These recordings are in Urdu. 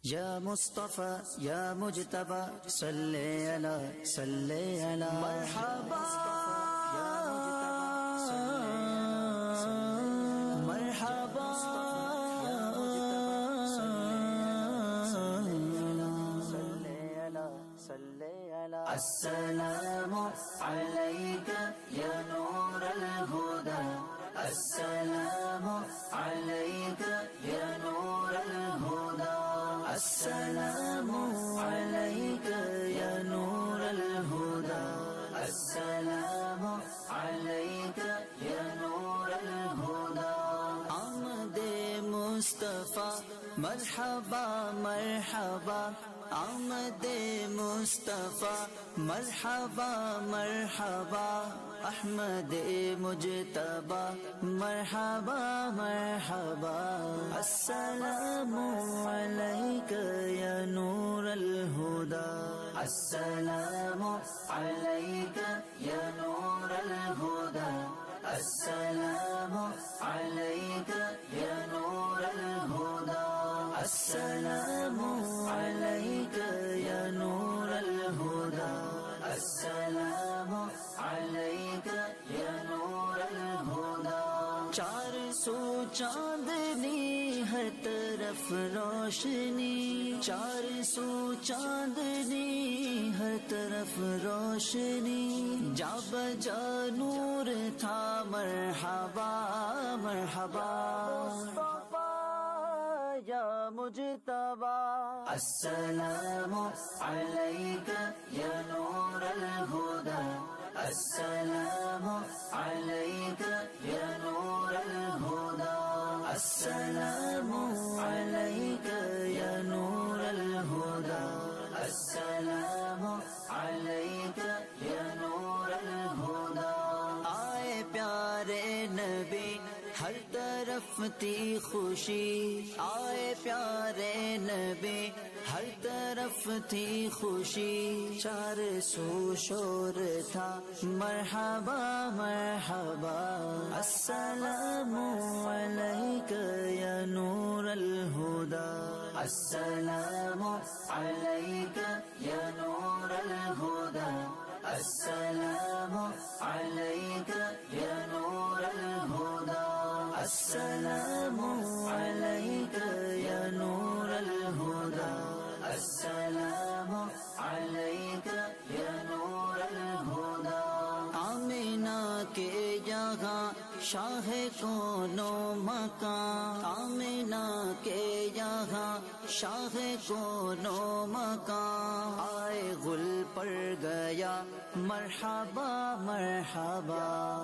یا مصطفیٰ یا مجتبیٰ صلی علی مرحبا مرحبا السلام علیک یا نور الہدی السلام علیک یا نور الہدی السلام علیک یا نور الہدی السلام علیک یا نور الہدی آمد مصطفیٰ مرحبا مرحبا آمد مصطفیٰ مرحبا مرحبا احمد مجتبی مرحبا مرحبا السلام علیک یا نور الہدی السلام علیک یا نور الہدی السلام علیک یا نور الہدی السلام علیک یا نور الہدی السلام علیک یا نور الہدی چار سو چاندنی ہر طرف روشنی چار سو چاندنی ہر طرف روشنی جا بجا نور تھا مرحبا مرحبا یا مجتبی السلام علیک یا نور الہدی السلام علیک یا نور الہدی السلام علیک یا نور الہدی السلام علیک یا نور الہدی آئے پیارے نبی ہر طرف تھی خوشی آئے پیارے نبی ہر طرف تھی خوشی چار سو شور تھا مرحبا مرحبا السلام علیک یا نور الہدی السلام علیک یا نور الہدی السلام علیک یا نور الہدی السلام علیک یا نور الہدی السلام علیک یا نور الہدی آمینہ کے یہاں شاہ کون و مکان آمینہ کے یہاں شاہ کون و مکان آئے گل پر گیا مرحبا مرحبا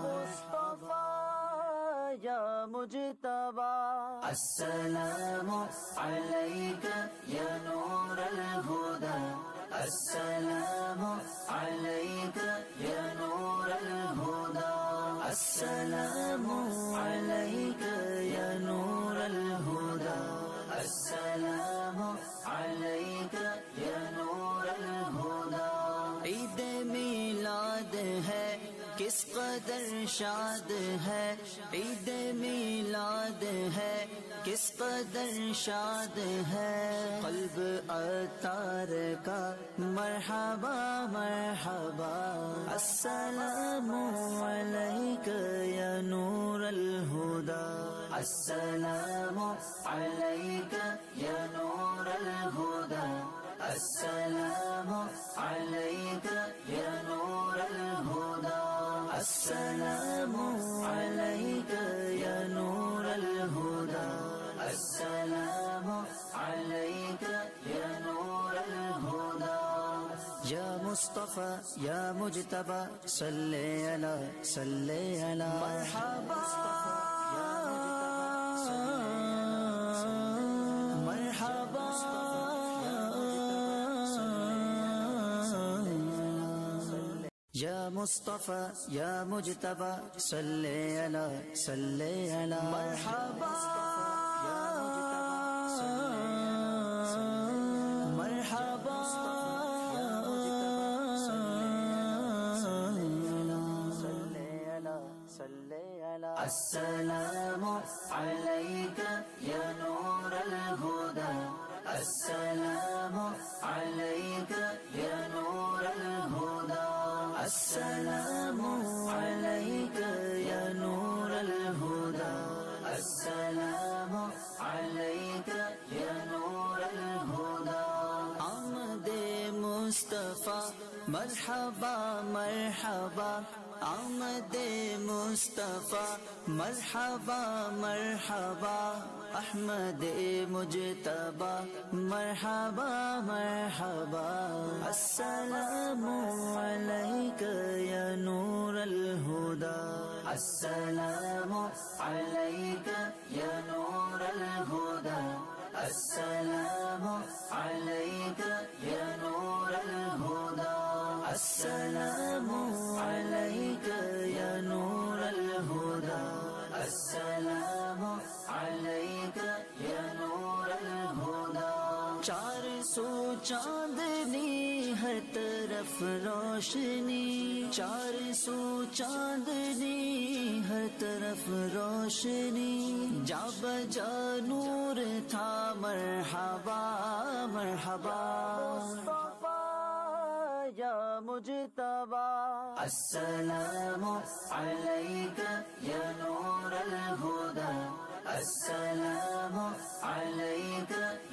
یا مجتبی السلام علیک یا نور الہدی السلام علیک یا نور الہدی السلام علیک یا نور الہدی السلام علیک یا نور الہدی عید میلاد ہے کس قدر شاد ہے عید میلاد ہے کس قدر شاد ہے قلب عطار کا مرحبا مرحبا السلام علیک یا نور الہدی السلام علیک یا نور الہدی السلام علیک یا نور الہدی السلام علیک یا نور الہدی السلام علیک یا نور الہدی یا مصطفیٰ یا مجتبیٰ صلی علی مرحبا مرحبا یا مصطفیٰ یا مجتبیٰ صلی علی مرحبا مرحبا السلام علیک یا نور الہدی السلام عليك يا نور الهدى السلام عليك يا نور الهدى السلام عليك يا نور الهدى آمد مصطفیٰ مرحبا مرحبا آمد مصطفیٰ مرحبا مرحبا احمد مجتبی مرحبا مرحبا السلام عليك يا نور الهدى السلام عليك يا نور الهدى السلام عليك يا نور الهدى السلام عليك يا نور الهدى السلام عليك يا نور الهدى چار سو چاندنی ہر طرف روشنی چار سو چاندنی ہر طرف روشنی جا بجا نور تھا مرحبا مرحبا یا مجتبی السلام عليك يا نور الهدى السلام عليك